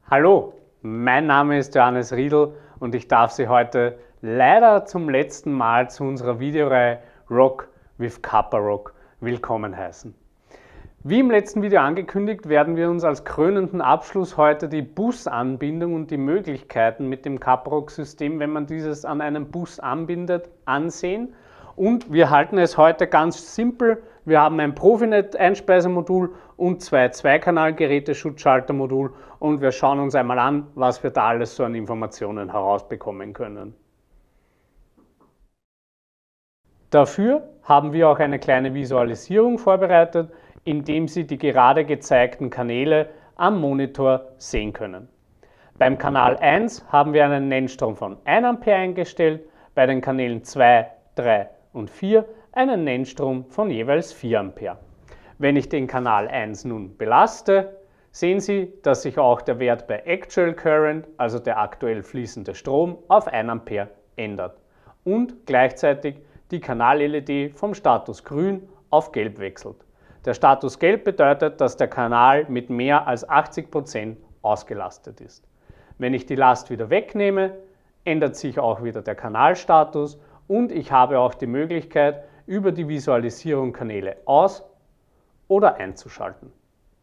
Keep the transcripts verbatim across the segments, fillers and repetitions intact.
Hallo, mein Name ist Johannes Riedl und ich darf Sie heute leider zum letzten Mal zu unserer Videoreihe Rock with Kappa-Rock willkommen heißen. Wie im letzten Video angekündigt, werden wir uns als krönenden Abschluss heute die Busanbindung und die Möglichkeiten mit dem Kappa-Rock-System, wenn man dieses an einen Bus anbindet, ansehen. Und wir halten es heute ganz simpel. Wir haben ein Profinet-Einspeisemodul und zwei Zweikanal-Geräte-Schutzschaltermodul und wir schauen uns einmal an, was wir da alles so an Informationen herausbekommen können. Dafür haben wir auch eine kleine Visualisierung vorbereitet, indem Sie die gerade gezeigten Kanäle am Monitor sehen können. Beim Kanal eins haben wir einen Nennstrom von ein Ampere eingestellt, bei den Kanälen zwei, drei und vier einen Nennstrom von jeweils vier Ampere. Wenn ich den Kanal eins nun belaste, sehen Sie, dass sich auch der Wert bei Actual Current, also der aktuell fließende Strom, auf ein Ampere ändert und gleichzeitig die Kanal-L E D vom Status grün auf gelb wechselt. Der Status gelb bedeutet, dass der Kanal mit mehr als achtzig Prozent ausgelastet ist. Wenn ich die Last wieder wegnehme, ändert sich auch wieder der Kanalstatus und ich habe auch die Möglichkeit, über die Visualisierung Kanäle aus- oder einzuschalten.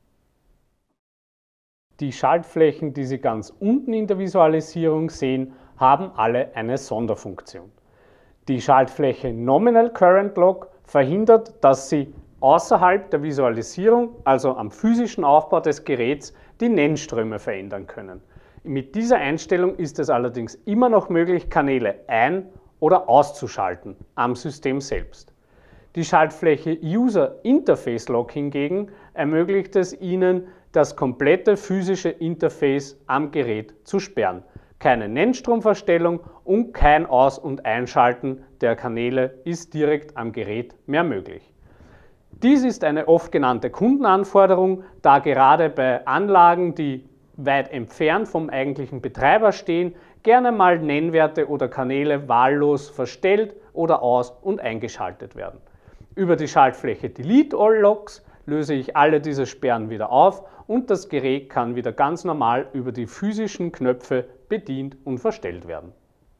Die Schaltflächen, die Sie ganz unten in der Visualisierung sehen, haben alle eine Sonderfunktion. Die Schaltfläche Nominal Current Lock verhindert, dass Sie außerhalb der Visualisierung, also am physischen Aufbau des Geräts, die Nennströme verändern können. Mit dieser Einstellung ist es allerdings immer noch möglich, Kanäle ein- oder auszuschalten am System selbst. Die Schaltfläche User Interface Lock hingegen ermöglicht es Ihnen, das komplette physische Interface am Gerät zu sperren. Keine Nennstromverstellung und kein Aus- und Einschalten der Kanäle ist direkt am Gerät mehr möglich. Dies ist eine oft genannte Kundenanforderung, da gerade bei Anlagen, die weit entfernt vom eigentlichen Betreiber stehen, gerne mal Nennwerte oder Kanäle wahllos verstellt oder aus- und eingeschaltet werden. Über die Schaltfläche Delete All Locks löse ich alle diese Sperren wieder auf und das Gerät kann wieder ganz normal über die physischen Knöpfe bedient und verstellt werden.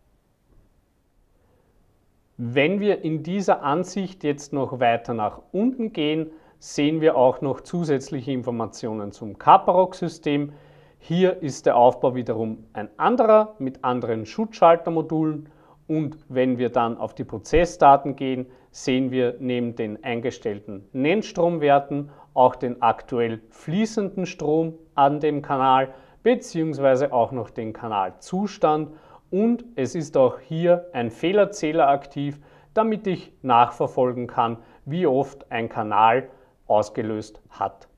Wenn wir in dieser Ansicht jetzt noch weiter nach unten gehen, sehen wir auch noch zusätzliche Informationen zum Kappa-Rock-System. Hier ist der Aufbau wiederum ein anderer mit anderen Schutzschaltermodulen und wenn wir dann auf die Prozessdaten gehen, sehen wir neben den eingestellten Nennstromwerten auch den aktuell fließenden Strom an dem Kanal bzw. auch noch den Kanalzustand und es ist auch hier ein Fehlerzähler aktiv, damit ich nachverfolgen kann, wie oft ein Kanal ausgelöst hat.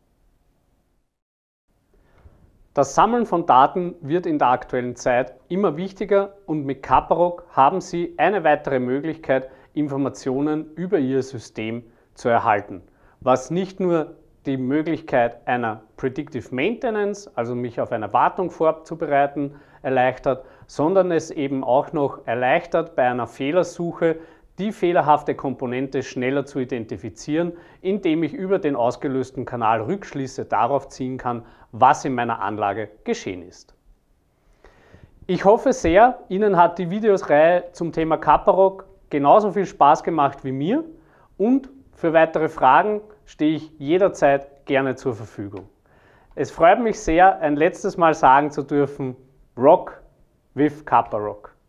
Das Sammeln von Daten wird in der aktuellen Zeit immer wichtiger und mit Kappa-Rock haben Sie eine weitere Möglichkeit, Informationen über Ihr System zu erhalten, was nicht nur die Möglichkeit einer Predictive Maintenance, also mich auf eine Wartung vorzubereiten, erleichtert, sondern es eben auch noch erleichtert, bei einer Fehlersuche die fehlerhafte Komponente schneller zu identifizieren, indem ich über den ausgelösten Kanal Rückschlüsse darauf ziehen kann, was in meiner Anlage geschehen ist. Ich hoffe sehr, Ihnen hat die Videosreihe zum Thema Kappa-Rock genauso viel Spaß gemacht wie mir und für weitere Fragen stehe ich jederzeit gerne zur Verfügung. Es freut mich sehr, ein letztes Mal sagen zu dürfen, Rock with Kappa-Rock.